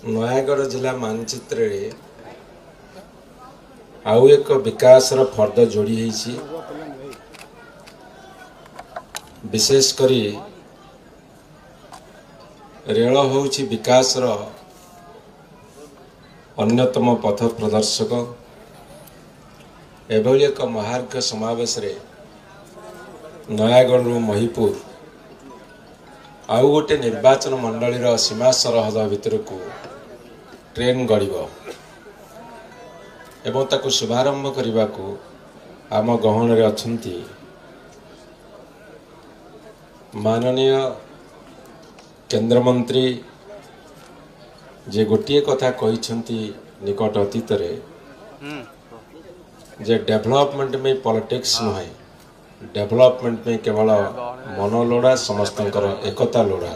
नयागढ़ जिला मानचित्र रे आउ एक विकास फर्द जोड़ी है। विशेष करी रेल होउछि विकास अन्यतम पथ प्रदर्शक। एभली एक महार्घ समावेश रे नयागढ़ महिपुर आउ गोटे निर्वाचन मंडली सीमा सरहद भितर को ट्रेन गड़ब एवं ताकू शुभारंभ करने को आम गहन रे अछंती माननीय केंद्र मंत्री जे गोटे कथा कही निकट अतीत रे जे डेवलपमेंट में पॉलिटिक्स नुहे, डेवलपमेंट में केवल मन लोड़ा समस्त एकता लोड़ा।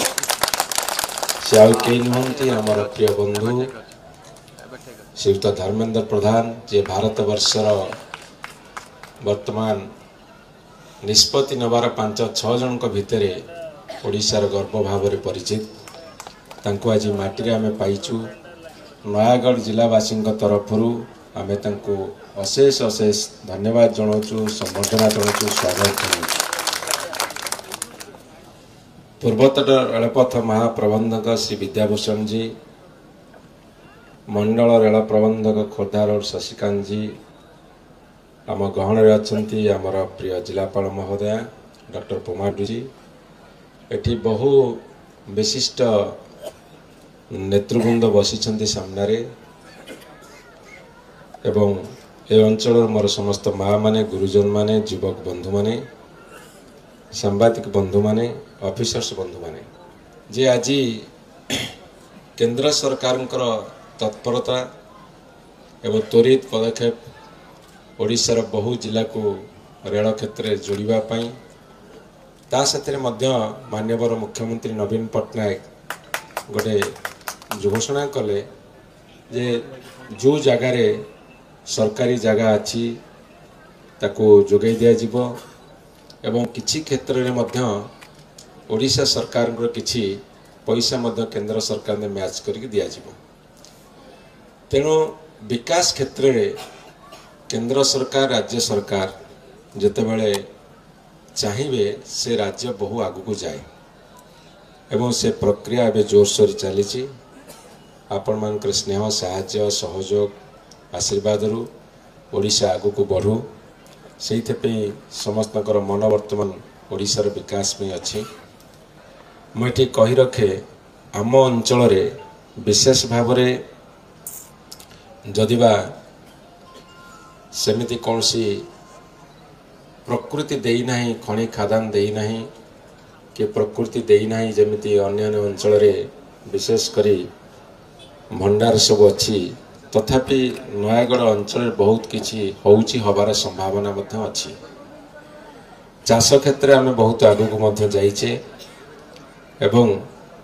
से आउ कई नुहति आमर प्रिय बंधु श्रीयुक्त धर्मेंद्र प्रधान जे भारत वर्षर वर्तमान निष्पत्ति नबार 5-6 जन भितर ओडिशार गर्व भाव में परिचित तांको आज माटी आमे पाइचु। नयागढ़ जिलावासी तरफ आमे तांको अशेष अशेष धन्यवाद जनाऊँ, संबर्धना जनाऊँ, स्वागत जनाऊँ। पूर्वोत्तर रेलपथ महाप्रबंधक श्री विद्याभूषण जी, मंडल रेल प्रबंधक खोर्धा रोड शशिकांत जी, आम गहन रे अछंती आमर प्रिय जिलापाल महोदय डॉक्टर पोमाडू जी, एठी बहु विशिष्ट नेतृवृंद बसी सामने एवं ए अंचल मोर समस्त माँ माने, गुरुजन माने, युवक बंधु माने, सांबादिक बंधु माने, ऑफिसर्स बंधु माने जे आज केंद्र सरकार तत्परता एवं त्वरित पदक्षेप ओडिशार बहु जिला को रेल क्षेत्र जोड़िबा पई ता साथे मध्य माननीय मुख्यमंत्री नवीन पट्टनायक गोटे घोषणा कले जे जो जगार सरकारी जगह अच्छी ताको जोगाई दिया जिवो एवं किछि क्षेत्र रे मध्य ओडिशा सरकार किछि पैसा मध्य केंद्र सरकार ने मैच करके दिया जिवो। तेणु विकास क्षेत्र रे केंद्र सरकार राज्य सरकार जेतेबेले चाहिए से राज्य बहु आगु को जाए एवं से प्रक्रिया एवं जोरसोर चली। आपण मान स्नेह साहाय्य सहयोग आशीर्वाद रु ओडिशा आगु को बढ़ू से समस्त मन वर्तमान ओडिशार विकास में अच्छी। मुझे कही रखे आम अंचल रे विशेष भाव में जदिबा सेमिति कौन सी प्रकृति देई नाही, खनि खादान देई नाही कि प्रकृति देई नाही जमिति अन्य अंचल रे विशेष करी भंडार सब अच्छी, तथापि नयागढ़ अंचल बहुत किछि होउछि हबार संभावना मध्य अच्छी। चाष क्षेत्र में बहुत आगु को मध्य जाइछे एवं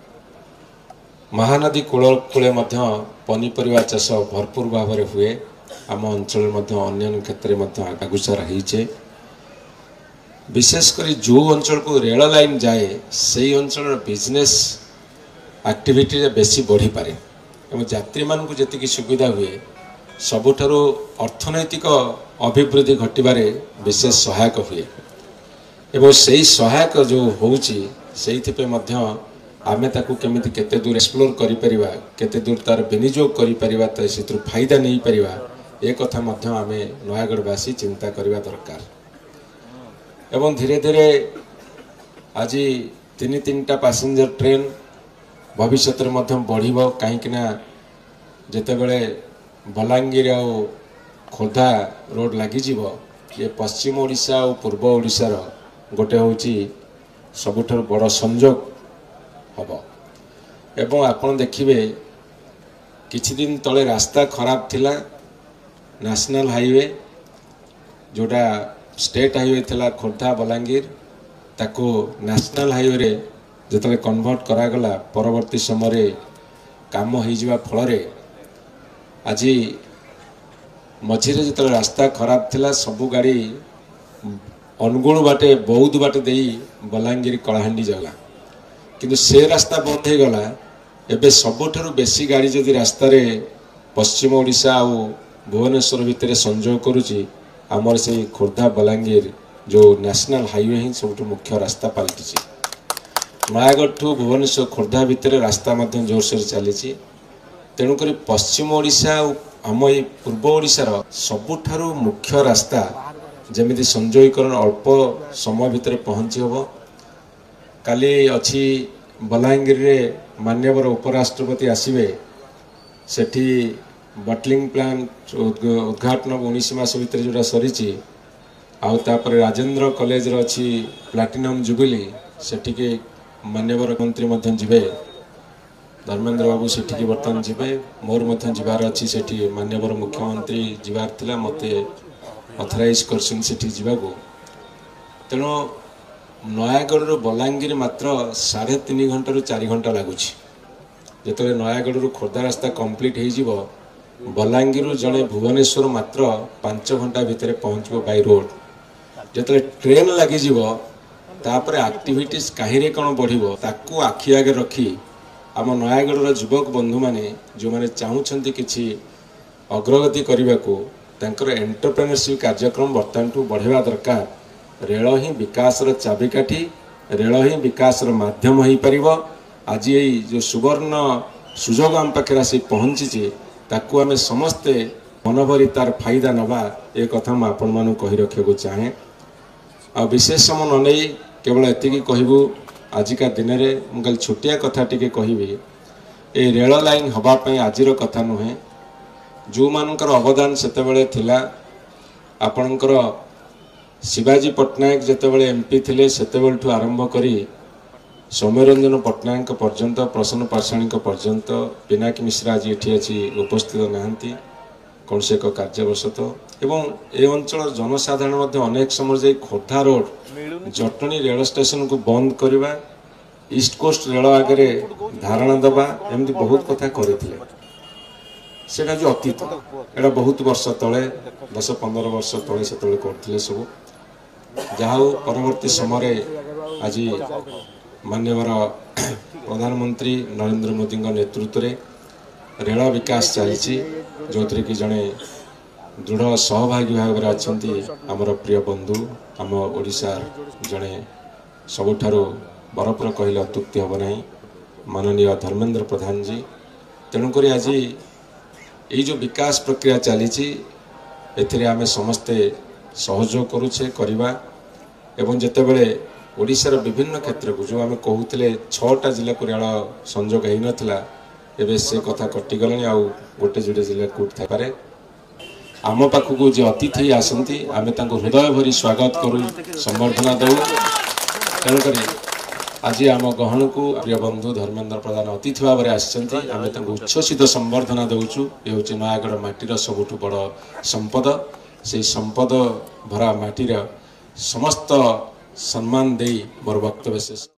महानदी कूल कूले मध्य पनीपरिया चाष भरपूर भाव में हुए। आम अंचल मध्य अन्य क्षेत्र में आगुचार होइछे। विशेषकर जो अंचल को रेल लाइन जाए से अंचल बिजनेस एक्टिविटी बेसी बढ़ी पारे एवं यात्री मान को जी सुविधा हुए सबुठारु अर्थनैतिक अभिवृद्धि घटबारे विशेष सहायक हुए एवं से सहायक जो होउची सेइथिपे मध्य आमे ताकू केमिति केते दूर एक्सप्लोर करि परिबा, केते दूर तार विनियोग करि परिबा, त सेतु फायदा नै परिबा ए कथा मध्य आमे नयागढ़वासी चिंता करिबा दरकार। एवं धीरे धीरे आज 3-3टा पैसेंजर ट्रेन भविष्य में बढ़ कहीं जितेबले बलांगीर आ खोर्धा रोड लगिज ये पश्चिम ओडिशा और पूर्व ओडिशार गोटे हूँ सबुठार बड़ संजोग हम। एवं आपन देखिए किछि दिन तले रास्ता खराब थिला, नेशनल हाईवे जोटा स्टेट हाईवे थिला खोर्धा बलांगीर ताको नेशनल हाईवे रे जतले कन्वर्ट करागला परवर्ती समय काम हो फल आज मझीरे जो रास्ता खराब थिला सबु गाड़ी अनुगुण बाटे बौद्ध बाटे दे बलांगीर कलाहांडी जगला किंतु से रास्ता बंद हो गला एबे सबुठारु बेसी गाड़ी जदि रास्ता रे पश्चिम ओडिशा आ भुवनेश्वर भितर संजोग करुची आमर से खोर्धा बलांगीर जो नेशनल हाईवे ही सब मुख्य रास्ता पलटि नयागढ़ ठू भुवनेश्वर खोर्धा भितर रास्ता जोरसोर चली तेणुक पश्चिम ओडिशा आम ये पूर्व ओडिशार सबुठारु मुख्य रास्ता जमिति संजयीकरण अल्प समय भितर पहुँची हम काली अच्छी बलांगीर रे मान्यवर उपराष्ट्रपति आसवे सेठी बटलिंग प्लांट उद्घाटन 19 मास भितर जोटा सरी आउे राजेंद्र कॉलेज अच्छी प्लाटिनम जुबिली सेठी के मान्यवर मंत्री जीवे धर्मेंद्र बाबू सेठी बर्तमान जीवे मोर जीवार अच्छी सेठी मान्यवर मुख्यमंत्री जीवार थिला मते अथराइज करछन सेठी जीवाको तेणु नयागढ़ बलांगीर मात्र 3.5 घंटा रु 4 घंटा लगुच जो नयागढ़ खोर्धा रास्ता कंप्लीट हो बलांगीर जड़े भुवनेश्वर मात्र 5 घंटा भितर पहुँचब बाय रोड जो ट्रेन लगी तापर एक्टिविटीज कहीं कौन बढ़ो ताकू आखि आगे रखी आम नयागढ़ युवक बंधु मैंने जो मैंने चाहूँगी किसी अग्रगति करने को एंटरप्रेन्योरशिप कार्यक्रम बर्तमान बढ़ेवा दरकार रेल ही विकास चाबिकाठी रेल ही विकास माध्यम हो पार आज ये जो सुवर्ण सुजोग आम पाखे आसी पहुँची ताकू आम समस्ते मनभरी तार फायदा नवा ए कथा मुझे आपण मानू कही रखा चाहे आ विशेष समय न नहीं केवल एति कहबू आजिका दिन में मुझे छोटिया कथा टी कहबी ए रेल लाइन हवापाई आजिर कथा नुहे जो मानकर अवदान सेतेबेले थिला आपणकर शिवाजी पट्टनायक जेतेबेले एमपी थिले सेतेबेलठू आरंभ करी सौम्यरंजन पट्टनायक पर्यंत प्रसन्न पाषाणी पर्यंत पिनाकी मिश्रा आज ये अच्छी उपस्थित नहांती कौन से एक कार्यवशत एवं ए अंचल जनसाधारण अनेक समय जाई Khordha road Jatni rail station को बंद करवा ईस्ट कोस्ट रेल आगे धारणा दबा एमती बहुत कथा करते सेटा जो अतीत एटा बहुत वर्ष तले 10-15 वर्ष तले से करते सब जहाँ परवर्ती समय आज मान्यवर प्रधानमंत्री नरेंद्र मोदी नेतृत्व में रेल विकास चली जो थी कि जड़े दृढ़ सहभागी भाव में अच्छा आमर प्रिय बंधु आम ओडिशा जड़े सबुठारु बरफर कहले अत्युक्ति हम ना माननीय धर्मेंद्र प्रधान जी तेणुक आज ये जो विकास प्रक्रिया चली आम समस्ते सहयोग करुचे करवा एवं जितेबले ओडिशार विभिन्न क्षेत्र को जो आम कहते 6टा जिला को रेल संजोग हो नाला एवं से कथा कटिगला आउ गोटे जोड़े जिला कूट थापे आम पाखक जो अतिथि आसती आम हृदय भरी स्वागत करूँ संबर्धना दौ तेणुक आज आम गहन को प्रिय बंधु धर्मेंद्र प्रधान अतिथि भाव में आम उच्छ्वसित संबर्धना दौचु ये हूँ नयागढ़ माटीर सबुठ बड़ संपद से संपद भरा माटीर समस्त सम्मान दे मोर वक्तव्य शेष।